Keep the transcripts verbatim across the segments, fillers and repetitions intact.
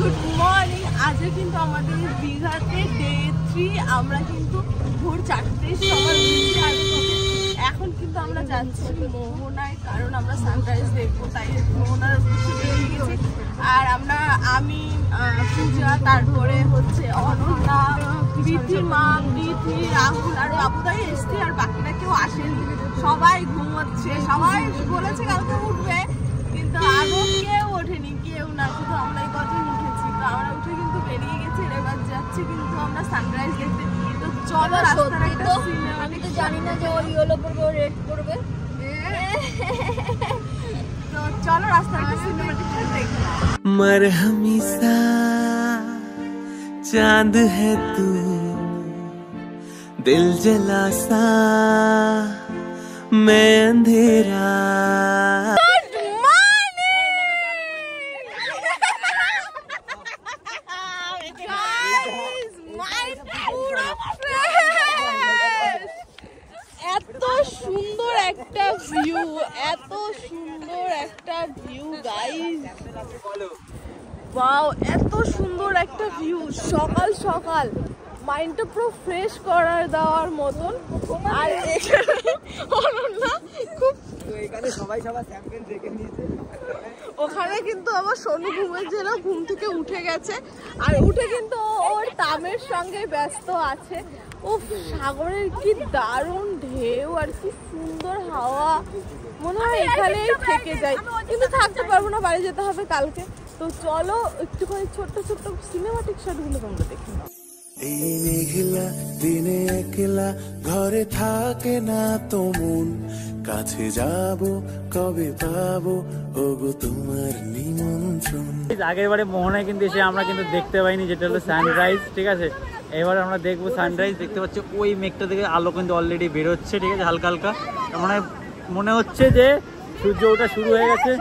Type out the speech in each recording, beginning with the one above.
Good morning. আজকে কিন্তু আমাদের দীঘাতে ডে থ্রি। আমরা কিন্তু ভোর চারটের সময় উঠেছি আর এখন কিন্তু আমরা যাচ্ছি মোহনায়, কারণ আমরা সানরাইজ দেখবো, তাই মোহনার উদ্দেশ্যে বেরিয়ে গেছি। আর আমরা আমি পূজা, তারপরে হচ্ছে অনন্যা, বিথি মা, বিথি, রাহুল আর বাবুদাই এসছি, আর বাকিরা কেউ আসেনি, সবাই ঘুমোচ্ছে। সবাই বলেছে কালকে উঠবে, কিন্তু আগে কেউ ওঠেনি, কেউ না, শুধু আমরাই কজন উঠেছি। তো আমরা উঠে কিন্তু বেরিয়ে গেছি, এবার যাচ্ছি কিন্তু আমরা সানরাইজ দেখতে। তো চলো রাস্তার একটা সিনেমা। আমি তো জানি না যে ও ইয়েলো পরবে, ও রেড পরবে। তো চলো রাস্তার একটা সিনেমাটিক দেখি। मरहमी सा चांद है तू, दिल जला सा मैं अंधेरा। এত সুন্দর একটা ভিউ, এত সুন্দর একটা ভিউ গাইস, ওয়াও, এত সুন্দর একটা ভিউ। সকাল সকাল মাইন্ডটা পুরো ফ্রেশ করার দেওয়ার মতন। আর অনন্যা খুব সবাই সবাই স্যাম্পেল দেখে নিয়েছে। ওখানে কিন্তু আমার সোনু ঘুমেছিল, ঘুম থেকে উঠে গেছে, আর উঠে কিন্তু ওর তামের সঙ্গে ব্যস্ত আছে। ও সাগরের কি দারুণ ঢেউ আর কি সুন্দর হাওয়া, মনে হয় এখানেই থেকে যাই, কিন্তু থাকতে পারবো না, বাড়ি যেতে হবে কালকে। তো চলো একটুখানি ছোট্ট ছোট্ট সিনেমাটিক শটগুলো তোমরা দেখে নাও। এই মেঘলা দিনে একলা ঘরে থাকে না তো মন, কাছে যাব কবে পাবো ওগো তোমার নিমন্ত্রণ। আগের বারে মোহনায় কিন্তু এসে আমরা কিন্তু দেখতে পাইনি, যেটা হলো সানরাইজ, ঠিক আছে। এবার আমরা দেখবো সানরাইজ। দেখতে পাচ্ছি ওই মেঘটা থেকে আলো কিন্তু অলরেডি বেরোচ্ছে, ঠিক আছে, হালকা হালকা। মানে মনে হচ্ছে যে সূর্য ওঠা শুরু হয়ে গেছে।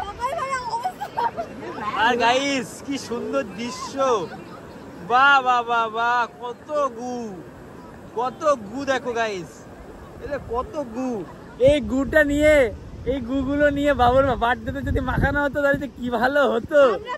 আর গাইস কি সুন্দর দৃশ্য, বাহ বাহ বাহ বাহ, কত গু, কত গু দেখো গাইস, এটা কত গু। এই গুটা নিয়ে, এই গুগুলো নিয়ে বাবুর বার্থডেতে যদি মাখানো হতো তাহলে কি ভালো হতো।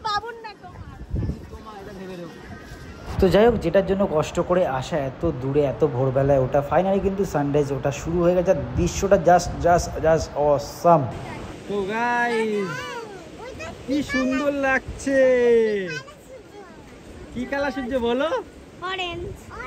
তো যাই হোক, যেটার জন্য কষ্ট করে আসা এত দূরে এত ভোরবেলায় ওটা, ফাইনালি কিন্তু সানরাইজ ওটা শুরু হয়ে গেছে। দৃশ্যটা জাস্ট জাস্ট জাস্ট অসাম। তো গাইস কি সুন্দর লাগছে। কি কালার সূর্য বলো? অরেঞ্জ।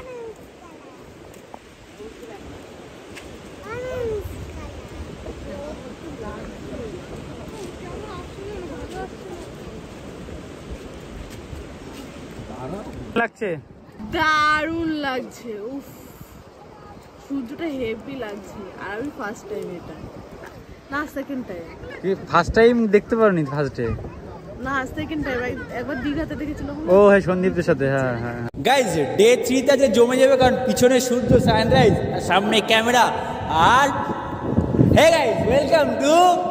লাগছে, দারুণ লাগছে, উফ, সূর্যটা হেভি লাগছে। আর আমি ফার্স্ট টাইম, এটা না সেকেন্ড টাইম। ফার্স্ট টাইম দেখতে পারোনি? ফার্স্ট ডে না, সেকেন্ড টাইম। একবার দীঘাতে দেখেছিলাম। ও হ্যাঁ, সন্দীপদের সাথে। হ্যাঁ হ্যাঁ গাইজ, ডে থ্রিতে যে জমে যাবে, কারণ পিছনে সূর্য সানরাইজ আর সামনে ক্যামেরা। আর hey guys, welcome to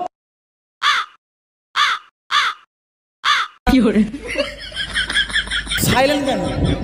silent কেন?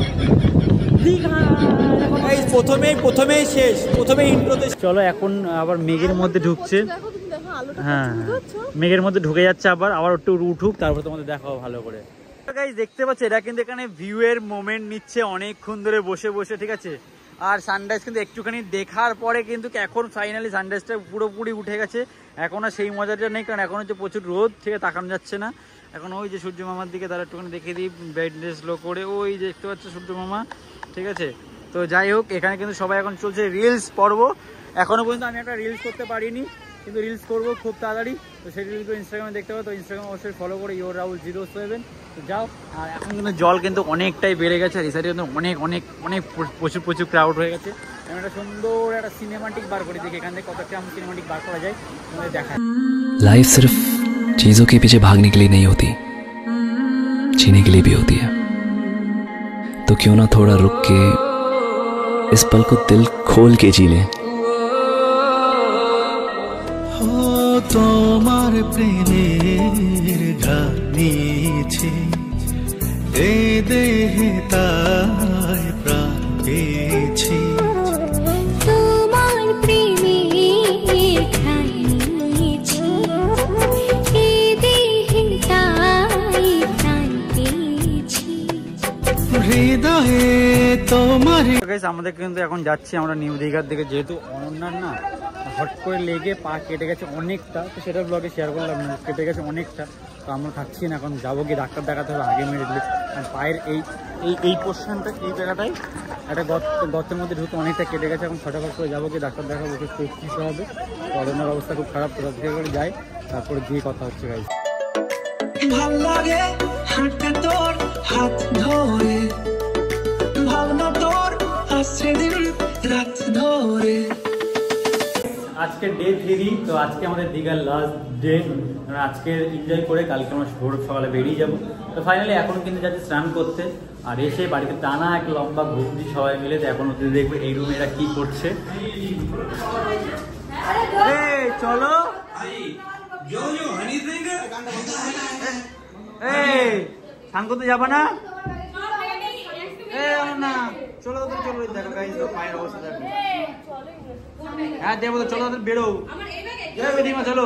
গাইজ, প্রথমেই প্রথমেই শেষ, প্রথমেই ইন্ট্রোতে। চলো এখন আবার মেঘের মধ্যে ঢুকছে। হ্যাঁ, মেঘের মধ্যে ঢুকে যাচ্ছে আবার, আবার একটু উঠুক, তারপর তোমাদের দেখাও ভালো করে। গাইজ দেখতে পাচ্ছ, এরা কিন্তু এখানে ভিউ এর মোমেন্ট নিচ্ছে অনেকক্ষণ ধরে বসে বসে, ঠিক আছে। আর সানরাইজ কিন্তু একটুখানি দেখার পরে কিন্তু এখন ফাইনালি সানরাইজটা পুরোপুরি উঠে গেছে। এখন আর সেই মজাটা নেই, কারণ এখন হচ্ছে প্রচুর রোদ, ঠিক আছে, তাকানো যাচ্ছে না। এখন ওই যে সূর্য মামার দিকে তারা একটুখানি দেখে দিই ব্রাইটনেস লো করে, ওই যে দেখতে পাচ্ছ সূর্য মামা, ঠিক আছে। তো যাই হোক, এখানে কিন্তু সবাই এখন চলছে রিলস পর্ব। এখনো পর্যন্ত আমি একটা রিলস করতে পারিনি, কিন্তু রিলস করবো খুব তাড়াতাড়ি। তো সেই রিলসগুলো ইনস্টাগ্রামে দেখতে পাবো, তো ইনস্টাগ্রাম অবশ্যই ফলো করে ইয়োর রাহুল জিরো সেভেন। তো যাও। আর এখন কিন্তু জল কিন্তু অনেকটাই বেড়ে গেছে, আর এই সাইডে কিন্তু অনেক অনেক অনেক প্রচুর প্রচুর ক্রাউড হয়ে গেছে। আমি একটা সুন্দর একটা সিনেমাটিক বার করে দেখি এখান থেকে কত কেমন সিনেমাটিক বার করা যায়, তোমাদের দেখা। लाइफ सिर्फ चीजों के पीछे भागने के लिए नहीं होती, जीने के लिए भी होती है। तो क्यों ना थोड़ा रुक के इस पल को दिल खोल के जी लें। তোমার প্রেমের ঘানিছে এ দেহে তাই প্রাণ পেয়েছি। তোমার প্রেমের ঘানিছে এ দেহে তাই প্রাণ পেয়েছি। হৃদয়ে তোমার। আমাদের কিন্তু এখন যাচ্ছি আমরা নিউ দীঘার দিকে, যেহেতু অনন্যার না হট করে লেগে পা কেটে গেছে অনেকটা, তো সেটা ব্লগে শেয়ার করলাম, কেটে গেছে অনেকটা। তো আমরা থাকছি না, এখন যাবো কি ডাক্তার দেখাতে হবে আগে মেডিকেলে। আর পায়ের এই এই এই পোর্শনটা এই জায়গাটায় একটা গর্ত গর্তের মধ্যে ঢুকে অনেকটা কেটে গেছে। এখন ফটাফট করে যাবো কি ডাক্তার দেখাবো, ওষুধ দিতে হবে। অরণ্যের অবস্থা খুব খারাপ, কোথা থেকে করে যাই তারপরে গিয়ে কথা হচ্ছে গাইস। ভাল লাগে হাঁটতে তোর হাত ধরে, ভাবনা তোর আসছে দিন রাত ধরে। আজকে ডে থ্রি, তো আজকে আমাদের দীঘার লাস্ট ডে। আজকে এনজয় করে কালকে আমরা ভোর সকালে বেরিয়ে যাব। তো ফাইনালি এখন কিন্তু যাচ্ছে স্নান করতে, আর এসে বাড়িতে টানা এক লম্বা ঘুরছি সবাই মিলে। তো এখন ওদের দেখবে এই রুমে এরা কি করছে। চলো স্নান করতে যাবা না? না চলো চলো, দেখো গাইস পায়ের অবস্থা দেখো। হ্যাঁ দেবো, চলো বেরো চলো।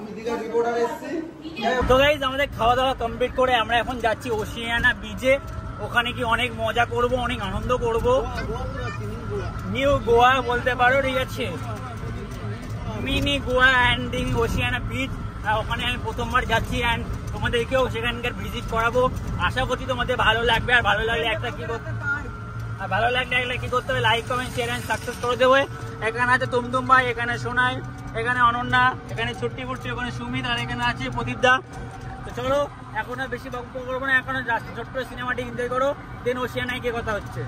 তো গাইস আমাদের খাওয়া দাওয়া কমপ্লিট করে আমরা এখন যাচ্ছি ওশিয়ানা বিচে। ওখানে কি অনেক মজা করব, অনেক আনন্দ করব। নিউ গোয়া বলতে পারো, ঠিক আছে, mini Goa and Oceana beach. ওখানে আমি প্রথমবার যাচ্ছি অ্যান্ড তোমাদেরকেও সেখানকার ভিজিট করাবো। আশা করছি তোমাদের ভালো লাগবে। আর ভালো লাগলে একটা কি করতে আর ভালো লাগলে একটা কি করতে হবে, like comment share and success করে দেবো। এখানে আছে তুমতুম ভাই, এখানে সোনাই, এখানে অনন্যা, এখানে ছুট্টি ফুটছি, ওখানে সুমিত, আর এখানে আছে প্রদীপ দা। তো চলো এখন আর বেশি বক্তব্য করবো না, এখন ছোট্ট সিনেমাটি এনজয় করো, দেন ওশিয়ানায় গিয়ে কথা হচ্ছে।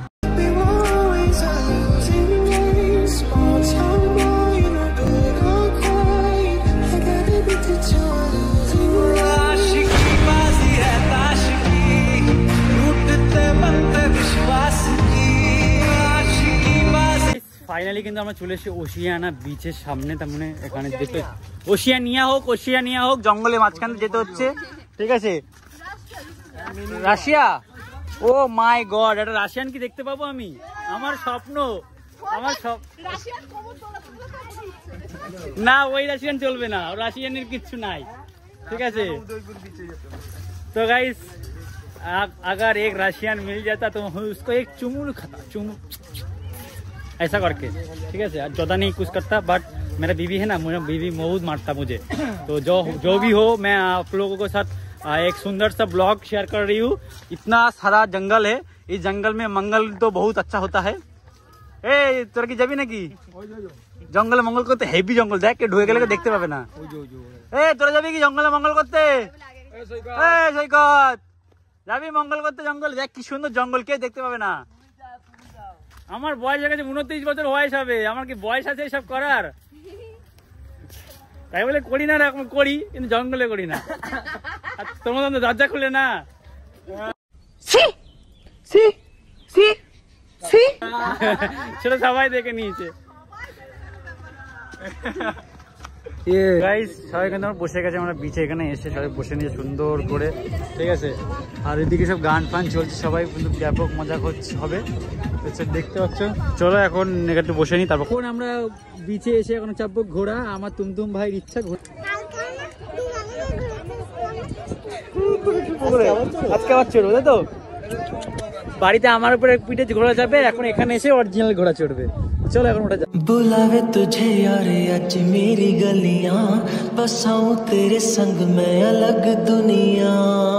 ফাইনালি কিন্তু আমরা চলে এসেছি ওশিয়ানা বিচের সামনে। তার মানে এখানে যেতে ওশিয়ানিয়া হোক ওশিয়ানিয়া হোক জঙ্গলের মাঝখানে যেতে হচ্ছে, ঠিক আছে। রাশিয়া, ও মাই গড, এটা রাশিয়ান কি দেখতে পাবো আমি? আমার স্বপ্ন, আমার স্বপ্ন। না ওই রাশিয়ান চলবে না, রাশিয়ানের কিচ্ছু নাই, ঠিক আছে। तो गाइस अगर एक रशियन मिल जाता तो उसको एक चुमुल खाता, चुमू ऐसा करके, ठीक है। ज्यादा नहीं कुछ करता, बट मेरा बीवी है ना, मेरा बीवी बहुत मारता मुझे। तो जो जो भी हो, मैं आप लोगों के साथ एक सुंदर सा ब्लॉग शेयर कर रही हूँ। इतना सारा जंगल है, इस जंगल में मंगल तो बहुत अच्छा होता है। ए তোরা কি যাবি নাকি জঙ্গলে মঙ্গল করতে? হেভি জঙ্গল, দেখ কে ঢুকে গেলে দেখতে পাবে না। এ তোরা যাবি কি জঙ্গলে মঙ্গল করতে? সৈকত যাবি মঙ্গল করতে জঙ্গল? দেখ কি সুন্দর জঙ্গল, কে দেখতে পাবে না। আমার বয়স হয়ে গেছে, উনত্রিশ বছর বয়স হবে, আমার কি বয়স আছে এসব করার? তাই বলে করি না, এরকম করি কিন্তু জঙ্গলে করি না। তোমার তো দরজা খুলে না, সেটা সবাই দেখে নিয়েছে। গাইস সবাই কিন্তু আমরা বসে গেছে, আমরা বিচে এখানে এসে সবাই বসে নিয়ে সুন্দর করে, ঠিক আছে। আর এদিকে সব গান ফান চলছে, সবাই কিন্তু ব্যাপক মজা করছে হবে, দেখতে পাচ্ছ। চলো এখন একটু বসে নি, তারপর এখন আমরা বিচে এসে এখন চাপবো ঘোড়া। আমার তুমতুম ভাইয়ের ইচ্ছা আজকে আবার চড়বো, তাই তো? বাড়িতে আমার উপরে পিঠে ঘোড়া যাবে, এখন এখানে এসে অরিজিনাল ঘোড়া চড়বে। चलो এখন ওটা बुलावे तुझे यारे आज मेरी गलियां, बसाऊं तेरे संग मैं अलग दुनिया।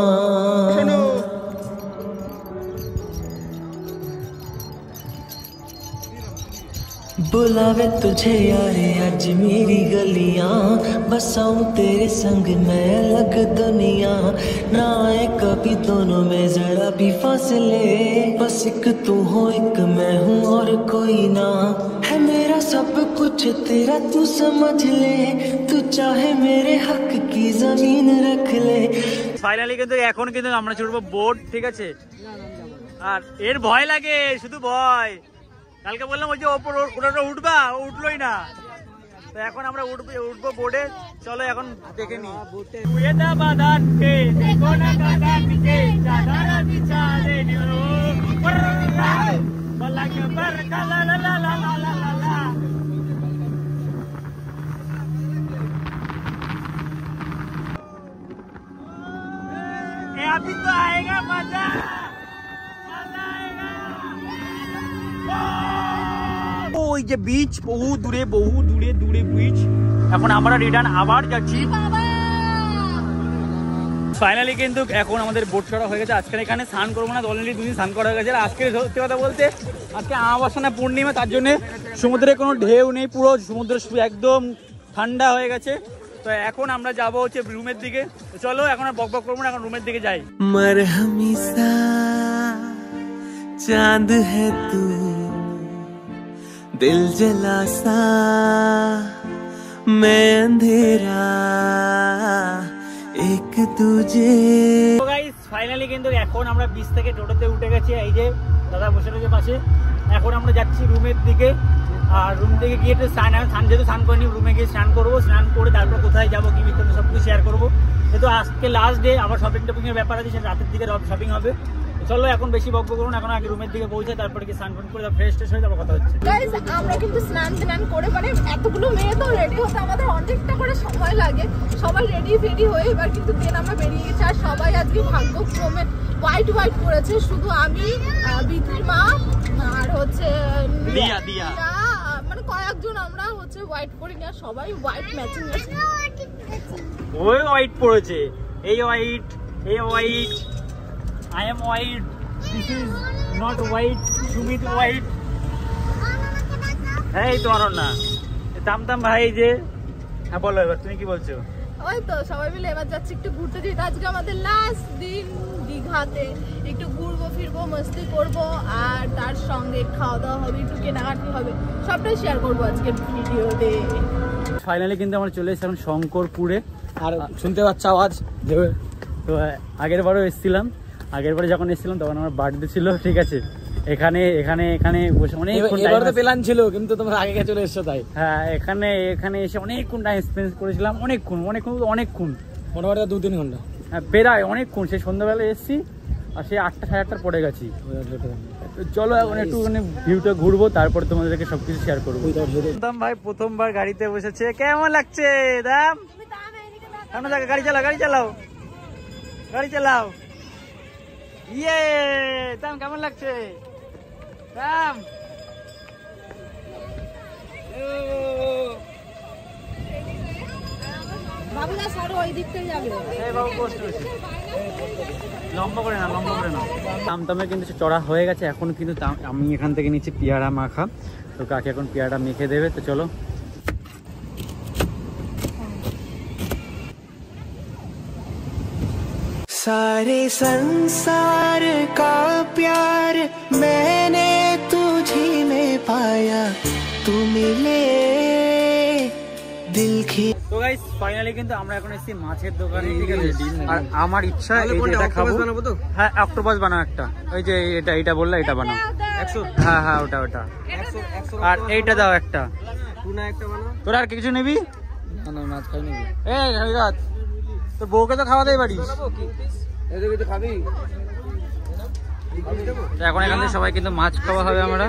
बुलावे तुझे यारे आज मेरी गलियां, बसाऊं तेरे संग मैं अलग दुनिया। ना आए कभी दोनों में जरा भी फासले, बस एक तू हो एक मैं हूँ और कोई ना। है मेरा सब कुछ तेरा तू समझ ले, तू चाहे मेरे हक की जमीन रख ले। ফাইনালি কিন্তু এখন কিন্তু আমরা চড়বো বোট, ঠিক আছে। আর এর ভয় লাগে, শুধু ভয়। কালকে বললাম ওই যে ওপর ওটা উঠবা, ও উঠলোই না। তো এখন আমরা উঠবো উঠবো বোর্ডে। চলো এখন দেখে নি। अभी तो आएगा मजा, मजा। ওই যে বিচ বহু দূরে বহু দূরে দূরে বিচ। এখন আমরা রিটার্ন আবার যাচ্ছি। ফাইনালি কিন্তু এখন আমাদের বোট চড়া হয়ে গেছে। আজকে এখানে স্নান করবো না, অলরেডি দুদিন স্নান করা হয়ে গেছে। আজকে সত্যি কথা বলতে আজকে আমাবস্যা না পূর্ণিমা, তার জন্য সমুদ্রে কোনো ঢেউ নেই, পুরো সমুদ্র একদম ঠান্ডা হয়ে গেছে। তো এখন আমরা যাবো হচ্ছে রুমের দিকে। চলো এখন আর বক বক করবো না, এখন রুমের দিকে যাই। मरहमी सा चांद है तू, दिल जला सा मैं अंधेरा, एक तुझे। তো গাইস ফাইনালি কিন্তু এখন আমরা বিচ থেকে টোটোতে উঠে গেছি, এই যে দাদা বসে রয়েছে পাশে। এখন আমরা যাচ্ছি রুমের দিকে, আর রুম থেকে গিয়ে একটু স্নান, স্নান যেহেতু স্নান করিনি, রুমে গিয়ে স্নান করবো। স্নান করে তারপর কোথায় যাবো কি বিস্তারিত সব কিছু শেয়ার করবো। যেহেতু আজকে লাস্ট ডে, আবার শপিং টপিং এর ব্যাপার আছে, সে রাতের দিকে শপিং হবে। চলো এখন বেশি বকবক করুন, এখন আগে রুমের দিকে পৌঁছে তারপরে কি স্নান করে ফ্রেশ ট্রেশ হয়ে তারপর কথা হচ্ছে। গাইস আমরা কিন্তু স্নান স্নান করে মানে এতগুলো মেয়ে তো রেডি হতে আমাদের অনেকটা করে সময় লাগে। সবাই রেডি ফেডি হয়ে এবার কিন্তু দেন আমরা বেরিয়ে গেছি। আর সবাই আজকে ভাগ্যক্রমে হোয়াইট হোয়াইট করেছে, শুধু আমি, বিথির মা আর হচ্ছে দিয়া দিয়া মানে কয়েকজন আমরা হচ্ছে হোয়াইট করি না, সবাই হোয়াইট ম্যাচিং ম্যাচিং। ওই হোয়াইট পড়েছে, এই হোয়াইট, এই white, I am white, this is not white, Sumit white. এই তো আর না তামতাম ভাই যে। হ্যাঁ বলো এবার তুমি কি বলছো? ওই তো সবাই মিলে এবার যাচ্ছি একটু ঘুরতে, যেহেতু আজকে আমাদের লাস্ট দিন দীঘাতে। একটু ঘুরবো ফিরবো, মস্তি করবো, আর তার সঙ্গে খাওয়া দাওয়া হবে, একটু কেনাকাটি হবে, সবটাই শেয়ার করবো আজকের ভিডিওতে। ফাইনালি কিন্তু আমরা চলে এসেছি এখন শঙ্করপুরে। আর শুনতে পাচ্ছ আওয়াজ? তো আগের বারও এসেছিলাম, আগের বারে যখন এসেছিলাম তখন আমার বার্থডে ছিল, ঠিক আছে। এখানে এখানে এখানে বসে অনেকক্ষণ প্ল্যান ছিল, কিন্তু তোমরা আগে গিয়ে চলে এসছো তাই। হ্যাঁ এখানে এখানে এসে অনেকক্ষণ টাইম স্পেন্ড করেছিলাম, অনেকক্ষণ অনেকক্ষণ অনেকক্ষণ মোটামুটি দু তিন ঘন্টা হ্যাঁ প্রায় অনেকক্ষণ। সেই সন্ধ্যাবেলা এসেছি আর সেই আটটা সাড়ে আটটার পরে গেছি। তো চলো এখন একটু ভিউটা ঘুরবো, তারপর তোমাদেরকে সবকিছু শেয়ার করবো। দাম ভাই প্রথমবার গাড়িতে বসেছে, কেমন লাগছে দাম? সামনে দেখো, গাড়ি চালাও গাড়ি চালাও গাড়ি চালাও। ইয়ে দাম কেমন লাগছে দাম? বাবুদা সরো ওই দিকটাই যাবে। এই বাবু কষ্ট হয়েছে, লম্বা করে না লম্বা করে না। তামতামে কিন্তু চড়া হয়ে গেছে। এখন কিন্তু আমি এখান থেকে নিচ্ছি পেয়ারা মাখা, তো কাকে এখন পেয়ারা মেখে দেবে। তো চলো सारे संसार का प्यार मैंने तुझी में पाया, तू मिले दिल की। তো গাইস ফাইনালি কিন্তু আমরা এখন এসেছি মাছের দোকানে, ঠিক আছে। আর আমার ইচ্ছা এই যে এটা খাবো। হ্যাঁ অক্টোপাস বানাও একটা, ওই যে এটা এটা বললা এটা বানাও। হ্যাঁ হ্যাঁ ওটা ওটা। আর এইটা দাও একটা। তোরা আর কিছু নিবি? মাছ খাই নিবি? এই রবিরাত তোর বউকে তো খাওয়া দেয় বাড়িস। এখন এখান থেকে সবাই কিন্তু মাছ খাওয়া হবে। আমরা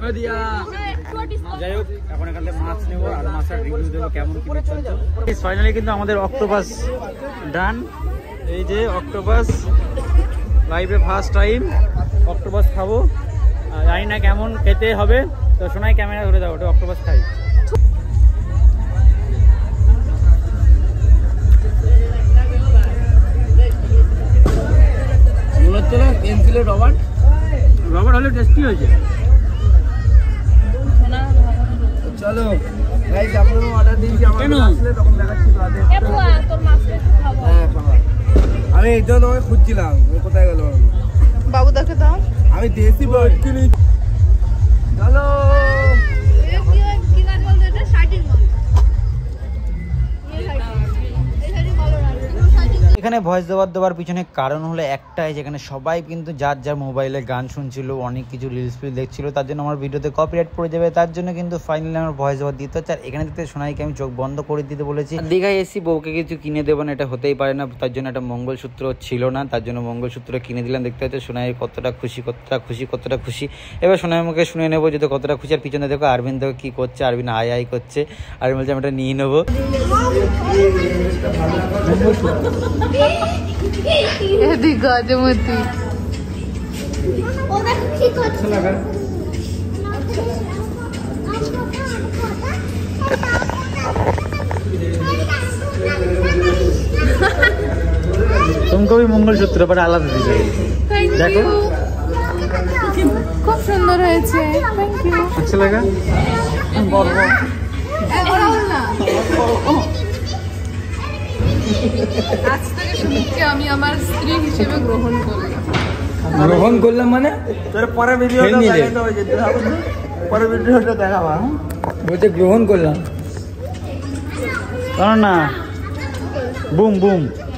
যাই হোক এখন এখান থেকে মাছ নেবো আর মাছের রিভিউ দেবো কেমন কি চলছে। ফাইনালি কিন্তু আমাদের অক্টোপাস ডান। এই যে অক্টোপাস, লাইফে ফার্স্ট টাইম অক্টোপাস খাবো, জানি না কেমন খেতে হবে। তো শোনাই ক্যামেরা ধরে দাও, ওটা অক্টোপাস খাই। পেন্সিলের রবার রবার হলে টেস্টি হয়েছে। চলো গাইস আপনারা অর্ডার দিয়েছি, আমরা আসলে তখন দেখাচ্ছি তাদের। এ বুয়া তোর মাছটা খাবো। হ্যাঁ বাবা, আমি এই জন্য আমি খুঁজছিলাম ও কোথায় গেল। বাবুদাকে দাও। আমি দেশি বার্ড কিনি। চলো এ কি কি গাছ বলতে এটা সাইটিং মাছ। এই সাইটিং এই সাইটিং ভালো লাগে। এখানে ভয়েস দেওয়ার দেওয়ার পিছনে কারণ হলো একটাই, যেখানে সবাই কিন্তু যার যার মোবাইলে গান শুনছিল, অনেক কিছু রিলস ফিল দেখছিল, তার জন্য আমার ভিডিওতে কপিরাইট পড়ে যাবে। তার জন্য কিন্তু ফাইনালি আমার ভয়েস দেওয়ার দিতে হচ্ছে। আর এখানে দেখতে সোনাইকে আমি চোখ বন্ধ করে দিতে বলেছি। দীঘায় এসি বউকে কিছু কিনে দেবো না, এটা হতেই পারে না। তার জন্য একটা মঙ্গলসূত্র ছিল না, তার জন্য মঙ্গলসূত্র কিনে দিলাম। দেখতে হচ্ছে সোনাই কতটা খুশি কতটা খুশি কতটা খুশি। এবার সোনাই মুখে শুনে নেবো যদি কতটা খুশি। আর পিছনে দেখো আরবিন দেখো কি করছে, আরবিন আয় আয় করছে। আরবিন বলছে আমি এটা নিয়ে নেবো। এদিক গজমতি ও দেখো কি করছে। तुमको भी मंगलसूत्र पर आलादा दिए देखो খুব সুন্দর হয়েছে থ্যাংক ইউ अच्छा लगा আজ থেকে সুমিতকে আমি আমার স্ত্রী হিসেবে গ্রহণ করলাম গ্রহণ করলাম মানে তোর পরে ভিডিওটা দেখাতে হবে যে পরে ভিডিওটা দেখাবা বলতে গ্রহণ করলাম কারণ না বুম বুম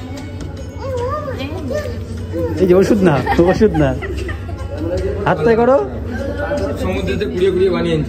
এই যে ওষুধ না ওষুধ না হাতটাই করো সমুদ্রেতে কুড়িয়ে কুড়িয়ে বানিয়ে আনছে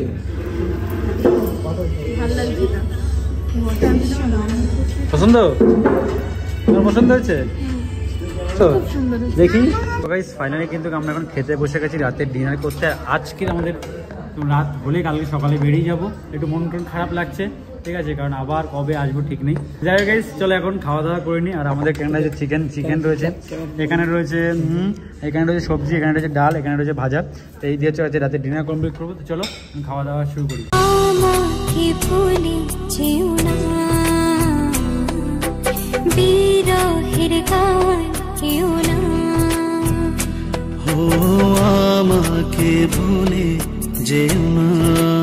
পছন্দ তোমার পছন্দ হয়েছে তো দেখি গাইস ফাইনালি কিন্তু আমরা এখন খেতে বসে গেছি রাতের ডিনার করতে। আর আজকে আমাদের রাত হলে কালকে সকালে বেরিয়ে যাব, একটু মন টন খারাপ লাগছে ঠিক আছে, কারণ আবার কবে আসবো ঠিক নেই। যাই হোক গাইস চলো এখন খাওয়া দাওয়া করে নিই। আর আমাদের এখানে রয়েছে চিকেন চিকেন রয়েছে, এখানে রয়েছে এখানে রয়েছে সবজি, এখানে রয়েছে ডাল, এখানে রয়েছে ভাজা। তো এই দিয়ে হচ্ছে রাতে ডিনার কমপ্লিট করবো। তো চলো খাওয়া দাওয়া শুরু করি। আমাকে ভুলে যেও না।